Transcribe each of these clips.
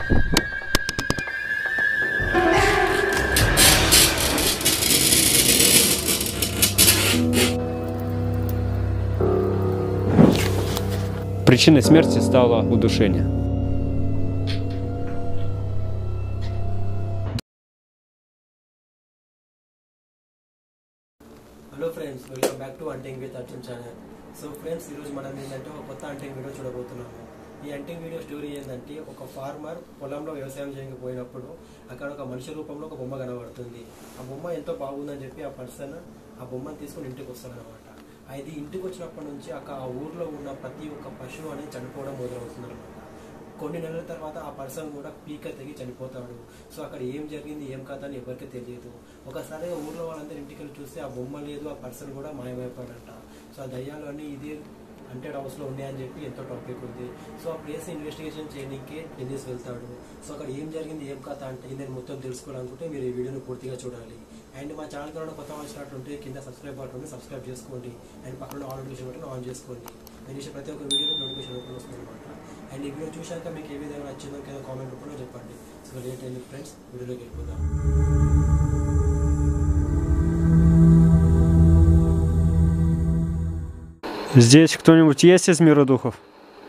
Причиной смерти стало удушение. Hello friends, welcome back to hunting with Arjun channel. So friends, ఈరోజు మనం ఏంటంటే ఒక కొత్త హంటింగ్ వీడియో చూడబోతున్నాము. ఈ హంటింగ్ వీడియో స్టోరీ ఏంటంటే, ఒక ఫార్మర్ పొలంలో వ్యవసాయం చేయడానికి పోయినప్పుడు అక్కడ ఒక మనిషి రూపంలో ఒక బొమ్మ కనబడుతుంది. ఆ బొమ్మ ఎంతో బాగుందని చెప్పి ఆ పర్సన్ ఆ బొమ్మను తీసుకుని ఇంటికి వస్తారనమాట. అది ఇంటికి వచ్చినప్పటి నుంచి ఆ ఊర్లో ఉన్న ప్రతి ఒక్క పశువు అనేది చనిపోవడం మొదలవుతుంది అనమాట. కొన్ని నెలల తర్వాత ఆ పర్సన్ కూడా పీక తెగి చనిపోతాడు. సో అక్కడ ఏం జరిగింది, ఏం కథ అని ఎవరికి తెలియదు. ఒకసారి ఊర్లో వాళ్ళందరూ ఇంటికి వెళ్ళి చూస్తే ఆ బొమ్మ లేదు, ఆ పర్సన్ కూడా మాయమైపోయాడంట. సో ఆ దయ్యాలు అన్నీ ఇదే హంటెడ్ హౌస్లో ఉన్నాయని చెప్పి ఎంతో టాపిక్ ఉంది. సో ఆ ప్లేస్ ఇన్వెస్టిగేషన్ చేయడానికి డెన్నిస్ వెళ్తాడు. సో అక్కడ ఏం జరిగింది, ఏం కథ అంటే నేను మొత్తం తెలుసుకోవాలనుకుంటే మీరు ఈ వీడియోని పూర్తిగా చూడాలి. అండ్ మా ఛానల్ ద్వారా కొత్త వచ్చినట్టుంటే కింద సబ్స్క్రైబ్ బటన్ సబ్స్క్రైబ్ చేసుకోండి. అండ్ పక్కన ఆల్ నోటిఫికేషన్ బటన్ ఆన్ చేసుకోండి. నేను ఇచ్చే ప్రతి ఒక్క వీడియోలో నోటిఫికేషన్ ఓపెన్ వస్తుంది అనమాట. అండ్ ఈ వీడియో చూశాక మీకు ఏ విధంగా నచ్చిందో కింద కామెంట్ రూపంలో చెప్పండి. సో లేట్ అయింది ఫ్రెండ్స్, వీడియోలోకి వెళ్ళిపోదాం. Здесь кто-нибудь есть из мира духов?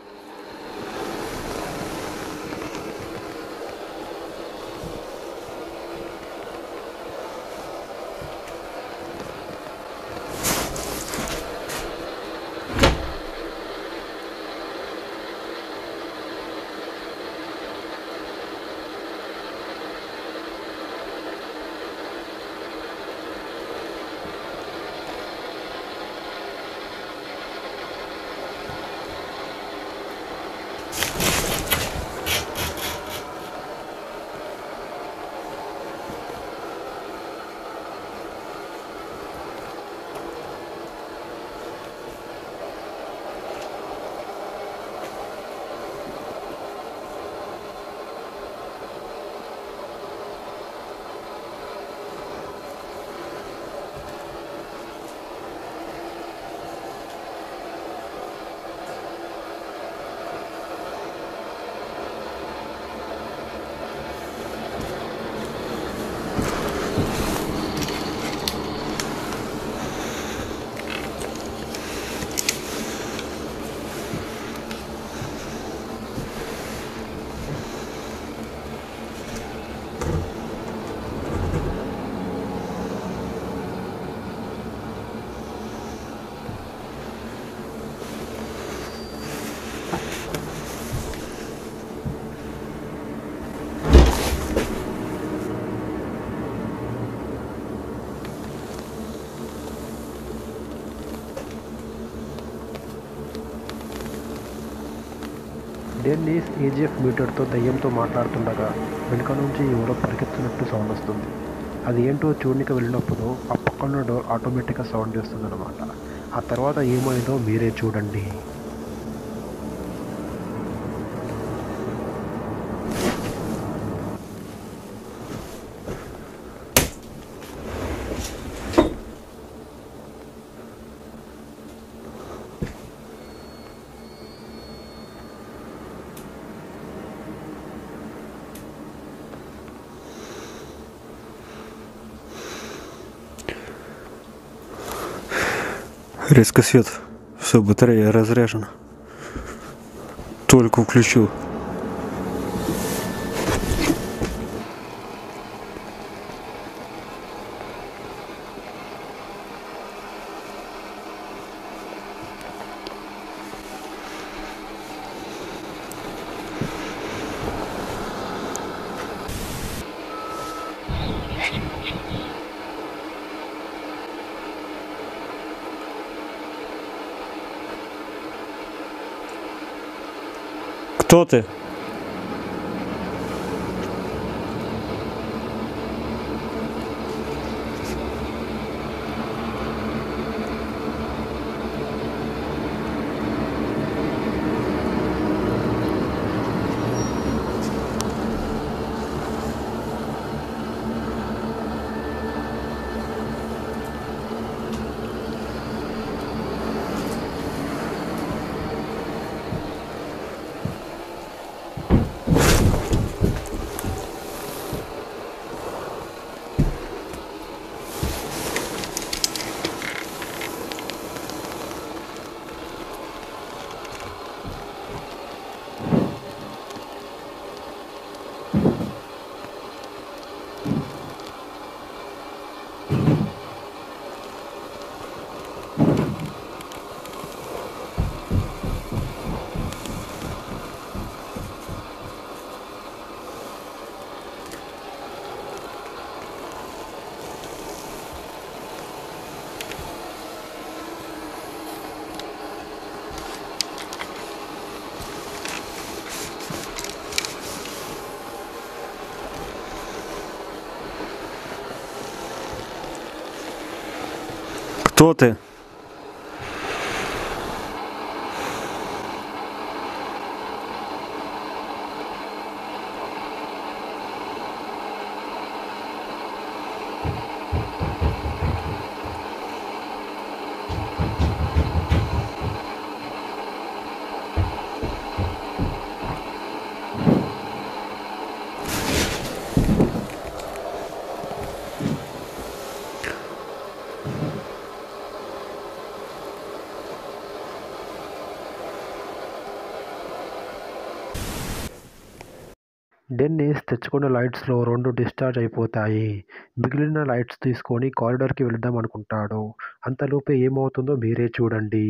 డెన్నిస్ ఏజీఎఫ్ మీటర్తో దయ్యంతో మాట్లాడుతుండగా వెనుక నుంచి ఎవరో పరిగెత్తున్నట్టు సౌండ్ వస్తుంది. అది ఏంటో చూడనికి వెళ్ళినప్పుడు ఆ పక్కన డోర్ ఆటోమేటిక్గా సౌండ్ చేస్తుంది అనమాట. ఆ తర్వాత ఏమైందో మీరే చూడండి. Резко свет. Все, батарея разряжена. Только включил. Кто ты? Кто ты? డెన్నిస్ తెచ్చుకున్న లైట్స్లో 2 డిశ్చార్జ్ అయిపోతాయి. మిగిలిన లైట్స్ తీసుకొని కారిడార్కి వెళ్దాం అనుకుంటాడు. అంతలోపే ఏమవుతుందో మీరే చూడండి.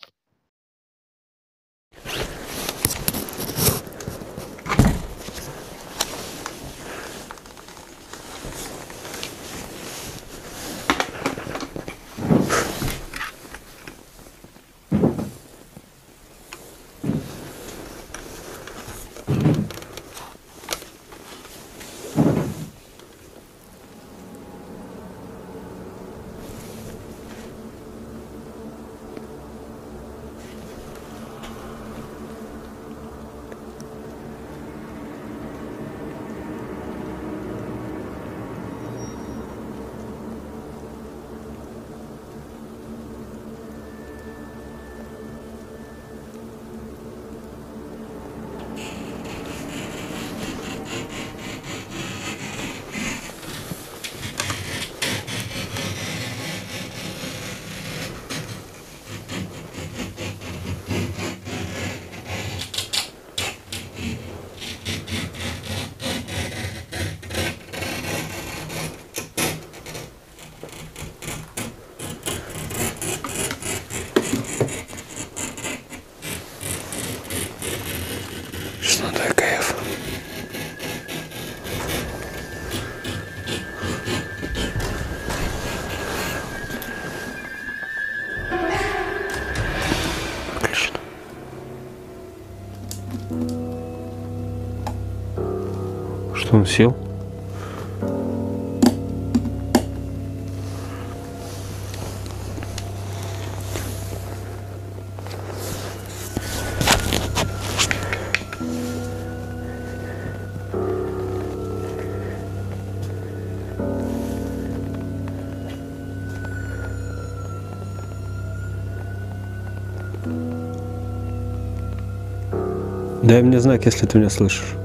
Что такое? Выключено. Что, он сел? Дай мне знак, если ты меня слышишь.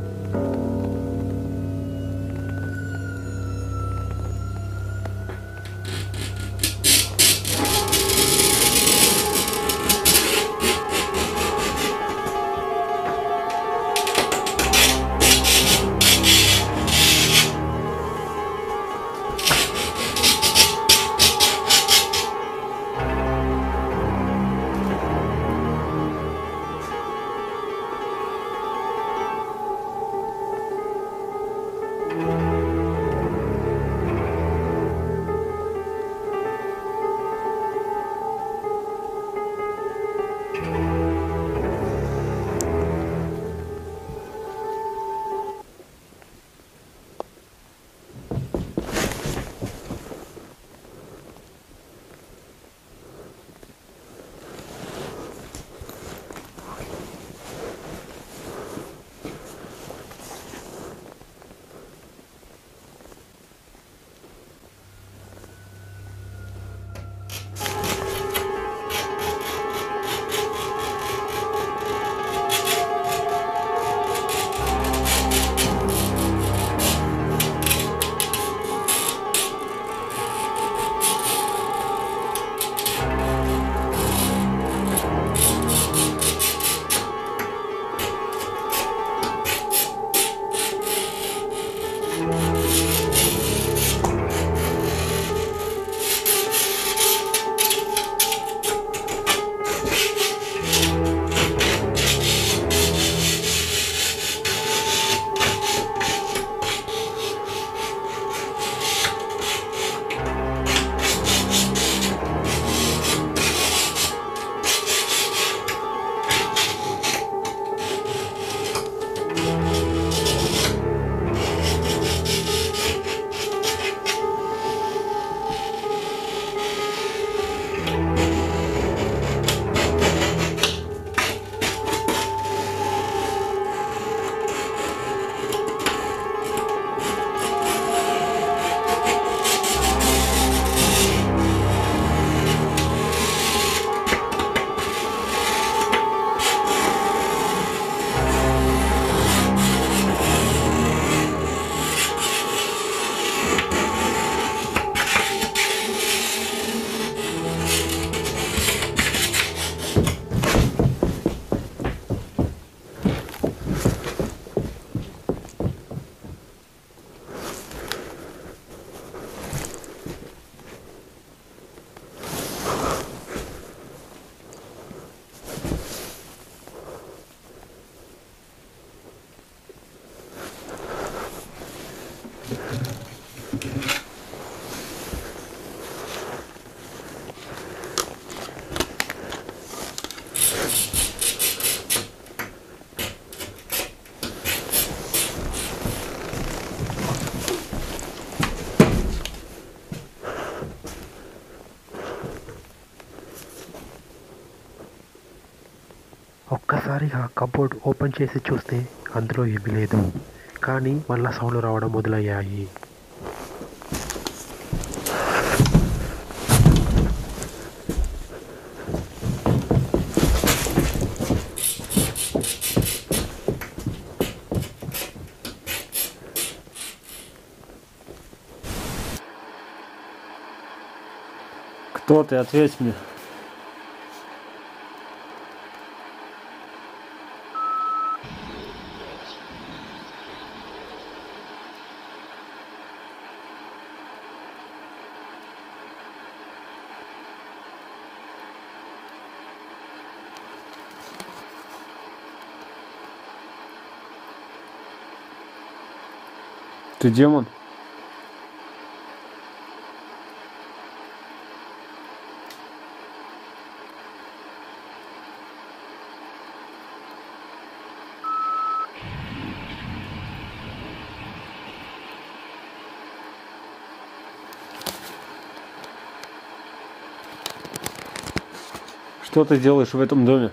ఒక్కసారిగా కబోర్డ్ ఓపెన్ చేసి చూస్తే అందులో ఏమీ లేదు. కానీ మళ్ళా సౌండ్లు రావడం మొదలయ్యాయి. Кто ты? Ответь мне. Ты демон? Что ты делаешь в этом доме?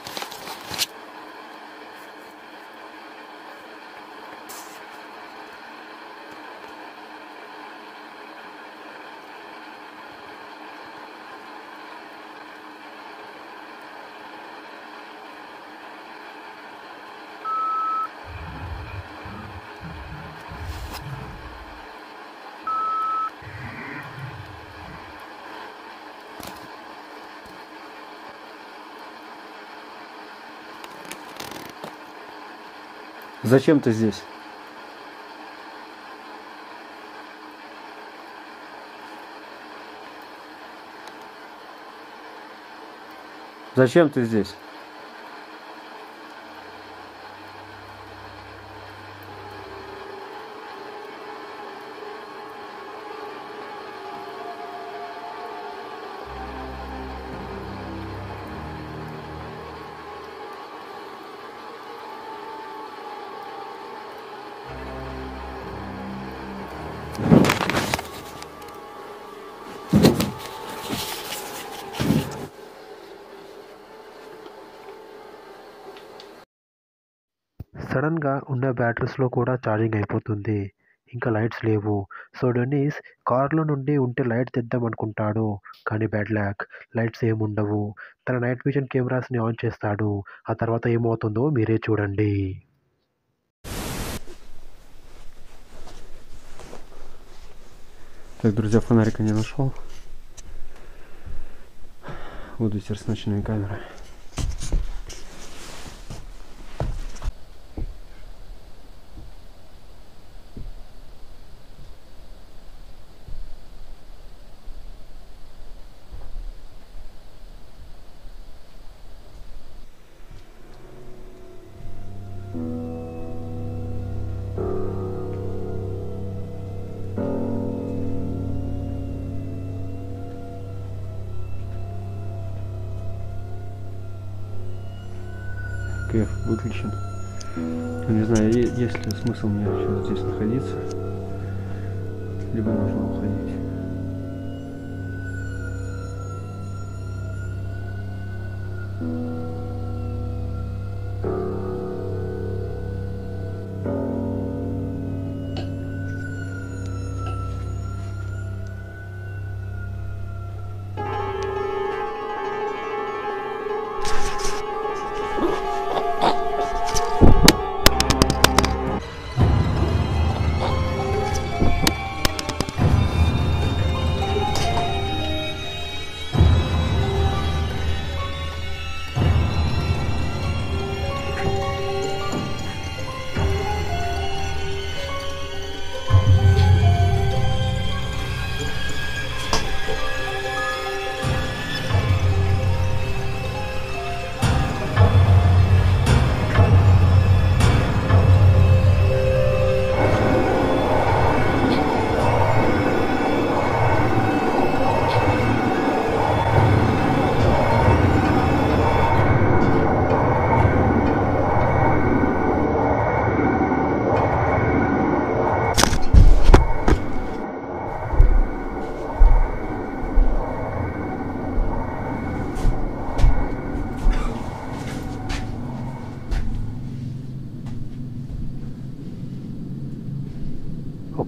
Зачем ты здесь? Зачем ты здесь? సడన్గా ఉన్న బ్యాటరీస్లో కూడా ఛార్జింగ్ అయిపోతుంది. ఇంకా లైట్స్ లేవు. సో డెన్నిస్ కార్లో నుండి ఉంటే లైట్ తెద్దాం అనుకుంటాడు. కానీ బ్యాడ్ లక్, లైట్స్ ఏముండవు. తన నైట్ విజన్ కెమెరాస్ని ఆన్ చేస్తాడు. ఆ తర్వాత ఏమవుతుందో మీరే చూడండి. Так, друзья, фонарика не нашел. Буду теперь с ночной камерой. Кэф выключен. Не знаю, есть ли смысл мне сейчас здесь находиться, либо нужно уходить.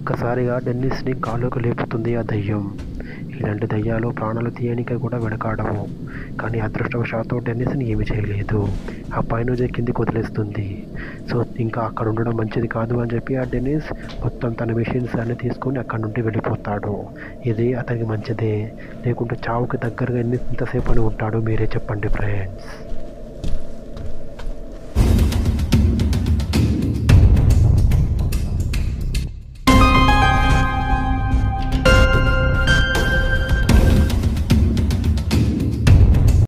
ఒక్కసారిగా డెన్నిస్ని గాల్లోకి లేపుతుంది ఆ దయ్యం. ఇలాంటి దయ్యాలు ప్రాణాలు తీయనిక కూడా వెనకాడవు. కానీ అదృష్టవశాత్తు డెన్నిస్ని ఏమి చేయలేదు. ఆ పైనుంచి కిందికి వదిలేస్తుంది. సో ఇంకా అక్కడ ఉండడం మంచిది కాదు అని చెప్పి ఆ డెన్నిస్ మొత్తం తన మెషిన్స్ అన్ని తీసుకొని అక్కడ నుండి వెళ్ళిపోతాడు. ఇది అతనికి మంచిదే, లేకుంటే చావుకి దగ్గరగా ఎంతసేపు అని ఉంటాడు? మీరే చెప్పండి ఫ్రెండ్స్.